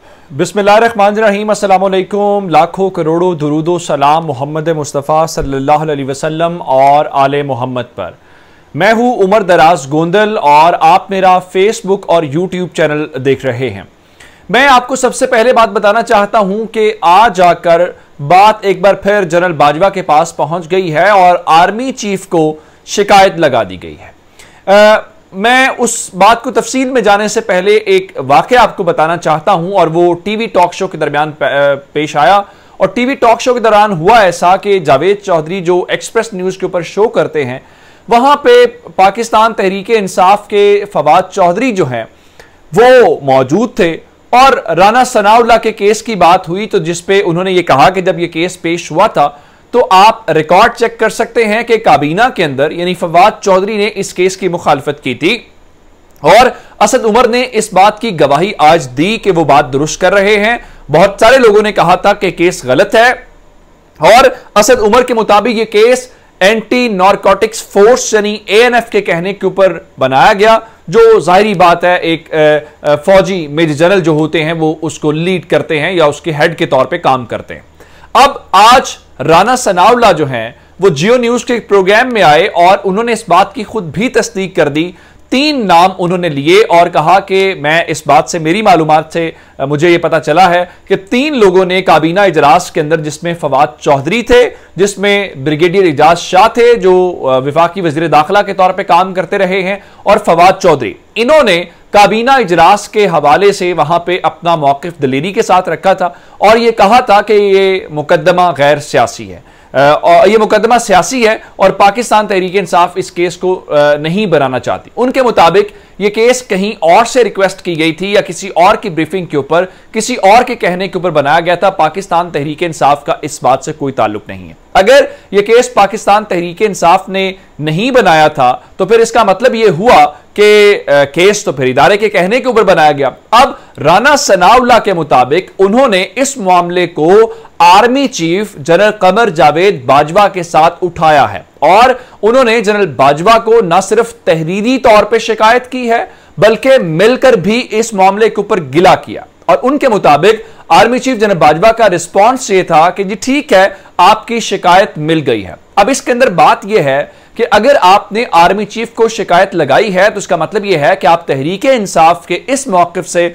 बिस्मिल्लाहिर्रहमानिर्रहीम, अस्सलामुअलैकुम। लाखों करोड़ों दुरूदो सलाम मोहम्मद मुस्तफ़ा सल्लल्लाहु अलैहि वसल्लम और आले मोहम्मद पर। मैं हूं उमर दराज गोंदल और आप मेरा फेसबुक और यूट्यूब चैनल देख रहे हैं। मैं आपको सबसे पहले बात बताना चाहता हूं कि आज आकर बात एक बार फिर जनरल बाजवा के पास पहुंच गई है और आर्मी चीफ को शिकायत लगा दी गई है। मैं उस बात को तफसील में जाने से पहले एक वाकया आपको बताना चाहता हूं और वो टीवी टॉक शो के दरमियान पेश आया। और टीवी टॉक शो के दौरान हुआ ऐसा कि जावेद चौधरी जो एक्सप्रेस न्यूज के ऊपर शो करते हैं, वहां पे पाकिस्तान तहरीक इंसाफ के फवाद चौधरी जो हैं वो मौजूद थे और राना सनाउल्लाह के केस की बात हुई, तो जिसपे उन्होंने ये कहा कि जब ये केस पेश हुआ था तो आप रिकॉर्ड चेक कर सकते हैं कि काबीना के अंदर यानी फवाद चौधरी ने इस केस की मुखालफत की थी और असद उमर ने इस बात की गवाही आज दी कि वो बात दुरुस्त कर रहे हैं। बहुत सारे लोगों ने कहा था कि केस गलत है और असद उमर के मुताबिक ये केस एंटी नारकोटिक्स फोर्स यानी ANF के कहने के ऊपर बनाया गया, जो जाहिरी बात है एक फौजी मेजर जनरल जो होते हैं वो उसको लीड करते हैं या उसके हेड के तौर पे काम करते हैं। अब आज राना सनाउल्लाह जो हैं वो जियो न्यूज के प्रोग्राम में आए और उन्होंने इस बात की खुद भी तस्दीक कर दी। 3 नाम उन्होंने लिए और कहा कि मैं इस बात से, मेरी मालूमात से मुझे यह पता चला है कि 3 लोगों ने काबीना इजलास के अंदर, जिसमें फवाद चौधरी थे, जिसमें ब्रिगेडियर एजाज शाह थे जो वफाकी वजीर दाखिला के तौर पर काम करते रहे हैं, और फवाद चौधरी, इन्होंने काबीना इजलास के हवाले से वहां पे अपना मौकिफ दलेरी के साथ रखा था और यह कहा था कि यह मुकदमा गैर सियासी है और यह मुकदमा सियासी है और पाकिस्तान तहरीक इंसाफ इस केस को नहीं बनाना चाहती। उनके मुताबिक यह केस कहीं और से रिक्वेस्ट की गई थी या किसी और की ब्रीफिंग के ऊपर, किसी और के कहने के ऊपर बनाया गया था। पाकिस्तान तहरीक इंसाफ का इस बात से कोई ताल्लुक नहीं है। अगर यह केस पाकिस्तान तहरीक इंसाफ ने नहीं बनाया था तो फिर इसका मतलब यह हुआ कि केस तो फिर इदारे के कहने के ऊपर बनाया गया। अब राना सनाउल्लाह के मुताबिक उन्होंने इस मामले को army chief general Qamar Javed Bajwa के साथ उठाया है और उन्होंने जनरल बाजवा को न सिर्फ तहरीरी तौर पर शिकायत की है बल्कि मिलकर भी इस मामले के ऊपर गिला किया। और उनके मुताबिक आर्मी चीफ जनरल बाजवा का रिस्पॉन्स ये था कि जी ठीक है, आपकी शिकायत मिल गई है। अब इसके अंदर बात यह है कि अगर आपने आर्मी चीफ को शिकायत लगाई है तो इसका मतलब यह है कि आप तहरीक इंसाफ के इस मौकिफ से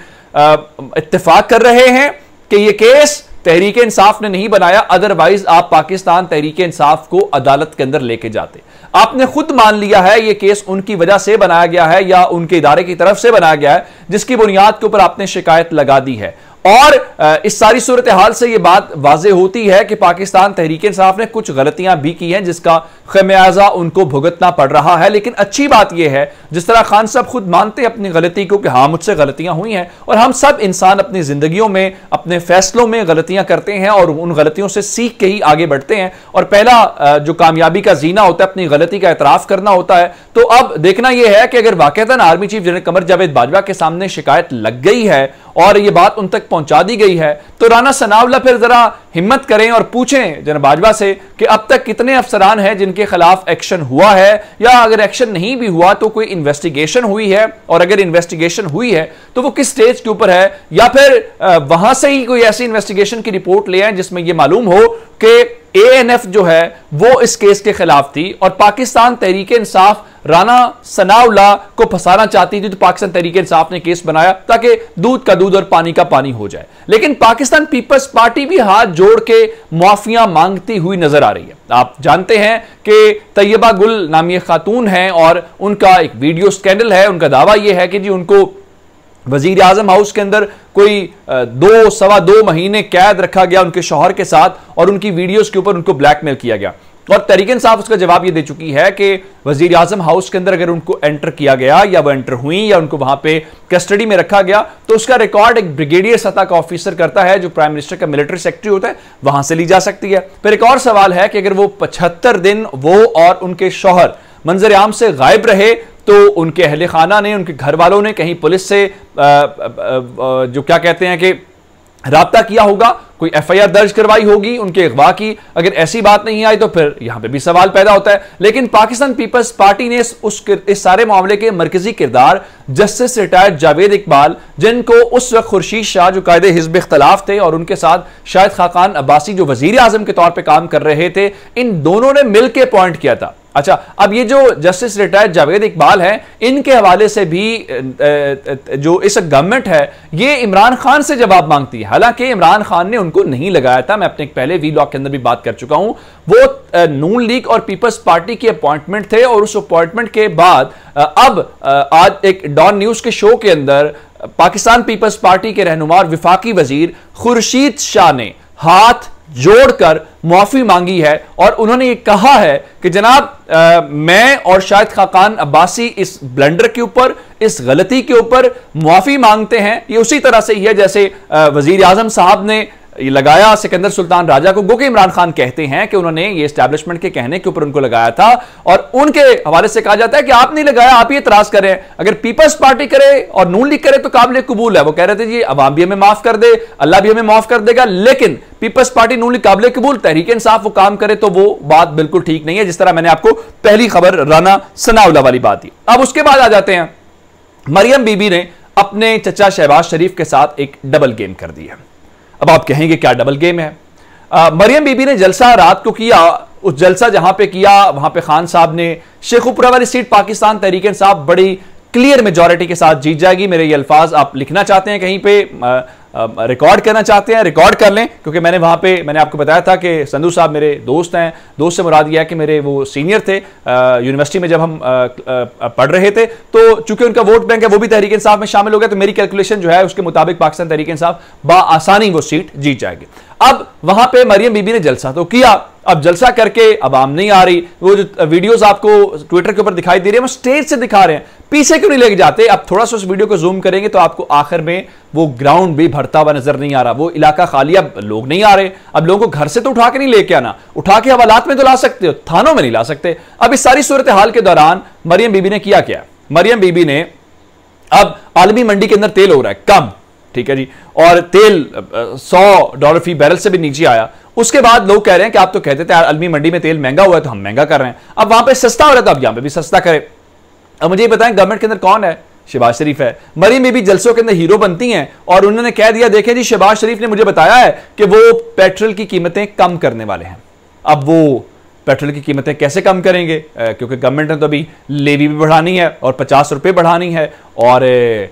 इत्तेफाक कर रहे हैं कि यह केस तहरीक इंसाफ ने नहीं बनाया, अदरवाइज आप पाकिस्तान तहरीक इंसाफ को अदालत के अंदर लेके जाते। आपने खुद मान लिया है यह केस उनकी वजह से बनाया गया है या उनके इदारे की तरफ से बनाया गया है, जिसकी बुनियाद के ऊपर आपने शिकायत लगा दी है। और इस सारी सूरत हाल से यह बात वाज़ेह होती है कि पाकिस्तान तहरीक इंसाफ ने कुछ गलतियां भी की हैं जिसका खमियाजा उनको भुगतना पड़ रहा है। लेकिन अच्छी बात यह है, जिस तरह खान साहब खुद मानते हैं अपनी गलती को कि हाँ मुझसे गलतियां हुई हैं, और हम सब इंसान अपनी जिंदगियों में अपने फैसलों में गलतियां करते हैं और उन गलतियों से सीख के ही आगे बढ़ते हैं। और पहला जो कामयाबी का जीना होता है अपनी गलती का एतराफ करना होता है। तो अब देखना यह है कि अगर वाकईतन army chief general Qamar Javed Bajwa के सामने शिकायत लग गई है और यह बात उन तक पहुंचा दी गई है तो राना सनाउल्लाह फिर जरा हिम्मत करें और पूछें जनरल बाजवा से कि अब तक कितने अफसरान हैं जिनके खिलाफ एक्शन हुआ है, या अगर एक्शन नहीं भी हुआ तो कोई इन्वेस्टिगेशन हुई है, और अगर इन्वेस्टिगेशन हुई है तो वो किस स्टेज के ऊपर है, या फिर वहां से ही कोई ऐसी इन्वेस्टिगेशन की रिपोर्ट ले आए जिसमें यह मालूम हो कि ANF जो है वो इस केस के खिलाफ थी और पाकिस्तान तहरीक इंसाफ राना सनाउल्लाह को फंसाना चाहती थी। तो पाकिस्तान तहरीक इंसाफ ने केस बनाया ताकि दूध का दूध और पानी का पानी हो जाए। लेकिन पाकिस्तान पीपल्स पार्टी भी हाथ जोड़ के मुआफिया मांगती हुई नजर आ रही है। आप जानते हैं कि तैयबा गुल नामी खातून हैं और उनका एक वीडियो स्कैंडल है। उनका दावा यह है कि जी उनको वजीर आजम हाउस के अंदर कोई 2-2.25 महीने कैद रखा गया उनके शौहर के साथ और उनकी वीडियोस के ऊपर उनको ब्लैकमेल किया गया। और तहरीक इंसाफ उसका जवाब यह दे चुकी है कि वजीर आजम हाउस के अंदर अगर उनको एंटर किया गया या वो एंटर हुई या उनको वहां पे कस्टडी में रखा गया तो उसका रिकॉर्ड एक ब्रिगेडियर सतह का ऑफिसर करता है जो प्राइम मिनिस्टर का मिलिट्री सेक्रेटरी होता है, वहां से ली जा सकती है। फिर एक और सवाल है कि अगर वो 75 दिन वो और उनके शौहर मंजर आम से गायब रहे तो उनके अहले खाना ने, उनके घर वालों ने कहीं पुलिस से जो क्या कहते हैं कि राब्ता किया होगा, कोई FIR दर्ज करवाई होगी उनके अगवा की। अगर ऐसी बात नहीं आई तो फिर यहां पे भी सवाल पैदा होता है। लेकिन पाकिस्तान पीपल्स पार्टी ने इस सारे मामले के मरकजी किरदार जस्टिस रिटायर्ड जावेद इकबाल, जिनको उस वक्त खुर्शीद शाह जो कायदे हिज़्ब इख्तलाफ थे और उनके साथ शाहिद खाकान अब्बासी जो वजीर आजम के तौर पर काम कर रहे थे, इन दोनों ने मिलकर अपॉइंट किया था। अच्छा, अब ये जो जस्टिस रिटायर्ड जावेद इकबाल हैं, इनके हवाले से भी जो इस गवर्नमेंट है ये इमरान खान से जवाब मांगती है। हालांकि इमरान खान ने उनको नहीं लगाया था, मैं अपने पहले वीलॉग के अंदर भी बात कर चुका हूं। वो नून लीग और पीपल्स पार्टी के अपॉइंटमेंट थे और उस अपॉइंटमेंट के बाद अब आज एक डॉन न्यूज के शो के अंदर पाकिस्तान पीपल्स पार्टी के रहनुमा और विफाकी वजीर खुर्शीद शाह ने हाथ जोड़कर माफी मांगी है और उन्होंने ये कहा है कि जनाब मैं और शाहिद खाकान अब्बासी इस ब्लंडर के ऊपर, इस गलती के ऊपर माफी मांगते हैं। ये उसी तरह से ही है जैसे वजीर आजम साहब ने लगाया सिकंदर सुल्तान राजा को, गो के इमरान खान कहते हैं कि उन्होंने ये एस्टैब्लिशमेंट के कहने के ऊपर उनको लगाया था और उनके हवाले से कहा जाता है कि आप नहीं लगाया, आप ही इतराज कर रहे हैं। अगर पीपल्स पार्टी करे और नून लीग करे तो काबिल कबूल है। वो कह रहे थे जी अवाम भी हमें माफ कर दे, अल्लाह भी हमें माफ कर देगा, लेकिन पीपल्स पार्टी नून लीग काबिल कबूल, तहरीक इंसाफ वो काम करे तो वो बात बिल्कुल ठीक नहीं है। जिस तरह मैंने आपको पहली खबर राना सनाउल्लाह वाली बात दी। अब उसके बाद आ जाते हैं, मरियम बीबी ने अपने चचा शहबाज शरीफ के साथ एक डबल गेम कर दी है। अब आप कहेंगे क्या डबल गेम है? मरियम बीबी ने जलसा रात को किया। उस जलसा जहां पे किया वहां पे खान साहब ने शेखुपुरा वाली सीट पाकिस्तान तहरीक इंसाफ बड़ी क्लियर मेजॉरिटी के साथ जीत जाएगी। मेरे ये अल्फाज आप लिखना चाहते हैं कहीं पे, रिकॉर्ड करना चाहते हैं, रिकॉर्ड कर लें, क्योंकि मैंने आपको बताया था कि संधू साहब मेरे दोस्त हैं। दोस्त से मुराद यह है कि मेरे वो सीनियर थे यूनिवर्सिटी में जब हम पढ़ रहे थे, तो चूंकि उनका वोट बैंक है वो भी तहरीक इंसाफ में शामिल हो गया, तो मेरी कैलकुलेशन जो है उसके मुताबिक पाकिस्तान तहरीक इंसाफ बआसानी वो सीट जीत जाएगी। अब वहां पे मरियम बीबी ने जलसा तो किया, अब जलसा करके अवाम नहीं आ रही। वो जो वीडियोस आपको ट्विटर के ऊपर दिखाई दे रही है वो स्टेज से दिखा रहे हैं, पीछे क्यों नहीं लेके जाते? अब थोड़ा सा उस वीडियो को जूम करेंगे तो आपको आखिर में वो ग्राउंड भी भरता हुआ नजर नहीं आ रहा, वो इलाका खाली, अब लोग नहीं आ रहे। अब लोगों को घर से तो उठा के नहीं लेके आना, उठा के हवालात में तो ला सकते हो, थानों में नहीं ला सकते। अब इस सारी सूरत हाल के दौरान मरियम बीबी ने किया क्या? मरियम बीबी ने अब आलमी मंडी के अंदर तेल हो रहा है कम, ठीक है जी, और तेल $100 फी बैरल से भी नीचे आया। उसके बाद लोग कह रहे हैं कि आप तो कहते थे आलमी मंडी में तेल महंगा हुआ है तो हम महंगा कर रहे हैं, अब वहां पे सस्ता हो रहा है तो अब यहां पे भी सस्ता करें। अब मुझे ये बताएं गवर्नमेंट के अंदर कौन है? शहबाज शरीफ है। मरियम बीबी जलसों के अंदर हीरो बनती हैं और उन्होंने कह दिया देखें जी शहबाज शरीफ ने मुझे बताया है कि वो पेट्रोल की कीमतें कम करने वाले हैं। अब वो पेट्रोल की कीमतें कैसे कम करेंगे? क्योंकि गवर्नमेंट ने तो अभी लेवी भी बढ़ानी है और 50 रुपये बढ़ानी है और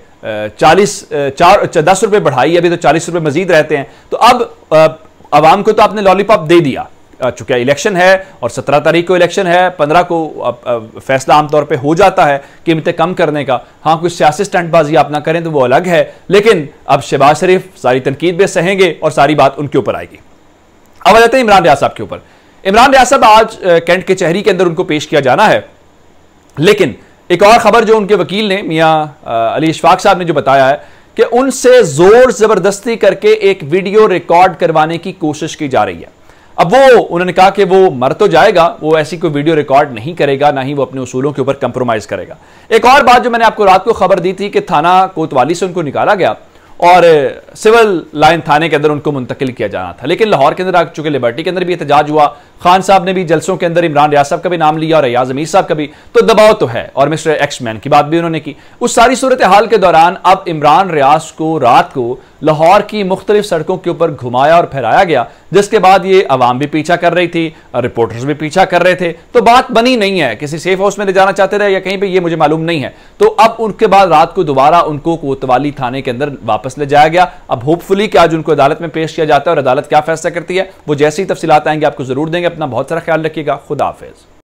10 रुपये बढ़ाई, अभी तो 40 रुपये मजीद रहते हैं। तो अब आवाम को तो आपने लॉलीपॉप दे दिया, चूंकि इलेक्शन है और 17 तारीख को इलेक्शन है, 15 को फैसला आमतौर पे हो जाता है कीमतें कम करने का। हाँ, कोई सियासी स्टंटबाजी आप ना करें तो वो अलग है, लेकिन अब शहबाज शरीफ सारी तनकीद भी सहेंगे और सारी बात उनके ऊपर आएगी। अब आ जाते हैं इमरान रियाज साहब के ऊपर। इमरान रियाज साहब आज कैंट के चहरी के अंदर उनको पेश किया जाना है, लेकिन एक और खबर जो उनके वकील ने मियां अली इशफाक साहब ने जो बताया है कि उनसे जोर जबरदस्ती करके एक वीडियो रिकॉर्ड करवाने की कोशिश की जा रही है। अब वो उन्होंने कहा कि वो मर तो जाएगा, वो ऐसी कोई वीडियो रिकॉर्ड नहीं करेगा, ना ही वो अपने उसूलों के ऊपर कंप्रोमाइज करेगा। एक और बात जो मैंने आपको रात को खबर दी थी कि थाना कोतवाली से उनको निकाला गया और सिविल लाइन थाने के अंदर उनको मुंतकिल किया जाना था, लेकिन लाहौर के अंदर आ चुके लिबर्टी के अंदर भी एहतजाज हुआ। खान साहब ने भी जलसों के अंदर इमरान रियाज साहब का भी नाम लिया और अयाज अमीर साहब का भी, तो दबाव तो है और मिस्टर एक्स मैन की बात भी उन्होंने की। उस सारी सूरत हाल के दौरान अब इमरान रियाज को रात को लाहौर की मुख्तलिफ सड़कों के ऊपर घुमाया और फहराया गया, जिसके बाद ये अवाम भी पीछा कर रही थी, रिपोर्टर्स भी पीछा कर रहे थे, तो बात बनी नहीं है। किसी सेफ हाउस में ले जाना चाहते रहे या कहीं पे, ये मुझे मालूम नहीं है। तो अब उनके बाद रात को दोबारा उनको कोतवाली थाने के अंदर वापस ले जाया गया। अब होपफुली कि आज उनको अदालत में पेश किया जाता है और अदालत क्या फैसला करती है वो जैसी तफसीलात आएंगे आपको जरूर देंगे। अपना बहुत सारा ख्याल रखिएगा। खुदा हाफिज।